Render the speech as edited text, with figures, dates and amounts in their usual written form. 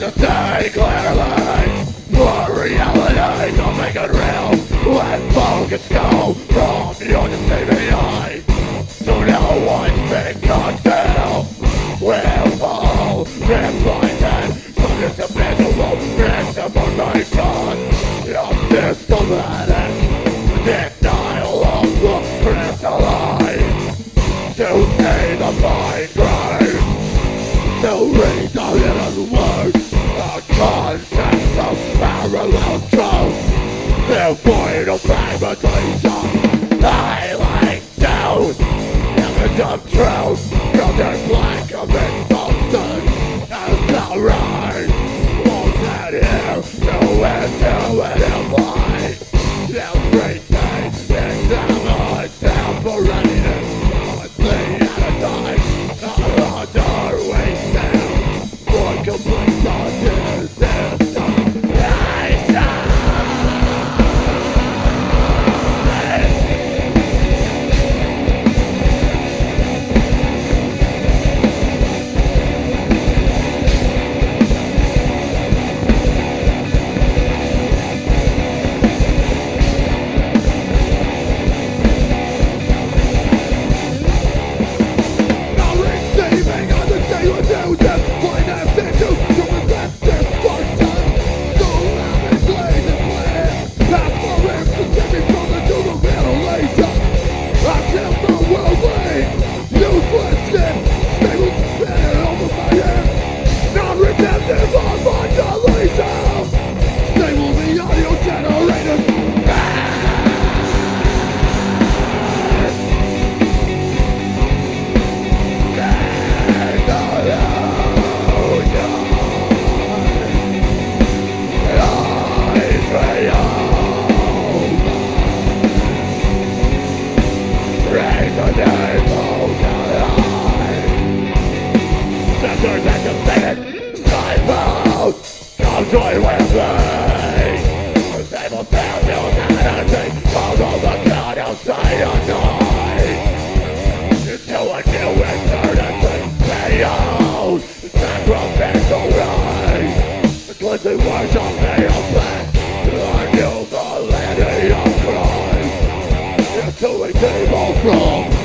to say clearly, for reality to make it real. Let focus go from your deceiving eye to know what's been concealed. We'll fall, we're blinded from this invisible misinformation of systematic denial of the crystalline. To see the mind grave, to read the hidden word, the context of parallel truth, devoid of fragmentation. I like doubt, image of truth, filtered black of exhaustion, as the rain won't adhere to intuitive light. Everything examine itself for readiness. Complete non-resistance. Join with me. Stable down to humanity. Follow the God outside at night. Into a new eternity. Beyond sacrificial rain. Cleansing words of me of pain. I knew the landing of Christ. Into a table from